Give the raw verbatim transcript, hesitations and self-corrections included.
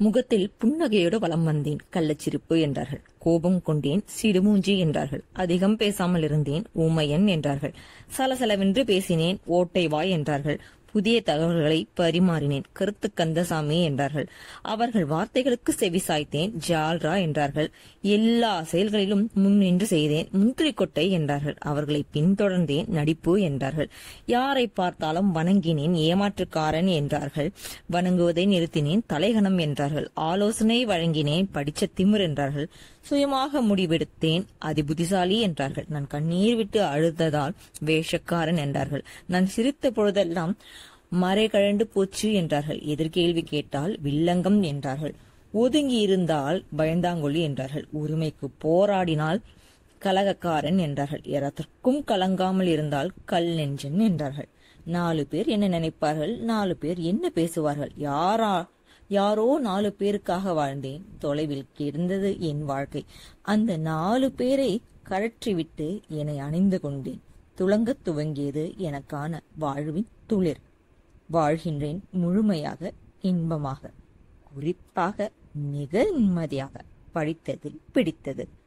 முகத்தில் புன்னகையோடு வலம் வந்தேன். கள்ளச்சிரிப்பு என்றார்கள். கோபம் கொண்டேன். சிடுமூஞ்சி என்றார்கள். அதிகம் பேசாமல் இருந்தேன். ஊமையன் என்றார்கள். சலசலவென்று பேசினேன். ஓட்டை வாய் என்றார்கள். புதிய தகவல்களை பரிமாறினேன். கருத்து கந்தசாமி என்றார்கள். அவர்கள் வார்த்தைகளுக்கு செவி சாய்த்தேன். ஜால்ரா என்றார்கள். எல்லா செயல்களிலும் முன்னின்று செய்தேன். முந்திரி கொட்டை என்றார்கள். அவர்களை பின்தொடர்ந்தேன். நடிப்பு என்றார்கள். யாரை பார்த்தாலும் வணங்கினேன். ஏமாற்றுக்காரன் என்றார்கள். வணங்குவதை நிறுத்தினேன். தலைகணம் என்றார்கள். ஆலோசனை வழங்கினேன். படிச்ச திமிர் என்றார்கள். சுயமாக முடிவெடுத்தேன். அதி புத்திசாலி என்றார்கள். நான் கண்ணீர் விட்டு அழுததால் வேஷக்காரன் என்றார்கள். நான் சிரித்த பொழுதெல்லாம் மறை கழண்டு போச்சு என்றார்கள். எதிர்கேள்வி கேட்டால் வில்லங்கம் என்றார்கள். ஒதுங்கி இருந்தால் பயந்தாங்கொள்ளி என்றார்கள். உரிமைக்கு போராடினால் கலகக்காரன் என்றார்கள். எதற்கும் கலங்காமல் இருந்தால் கல் நெஞ்சன் என்றார்கள். நாலு பேர் என்ன நினைப்பார்கள், நாலு பேர் என்ன பேசுவார்கள், யாரா யாரோ நாலு பேருக்காக வாழ்ந்தேன். தொலைவில் கிடந்தது என் வாழ்க்கை. அந்த நாலு பேரை கழற்றிவிட்டு என்னை அணிந்து கொண்டேன். துளங்கத் துவங்கியது எனக்கான வாழ்வின் துளிர். வாழ்கின்றேன் முழுமையாக, இன்பமாக, குறிப்பாக மிக நிம்மதியாக. படித்ததில் பிடித்தது.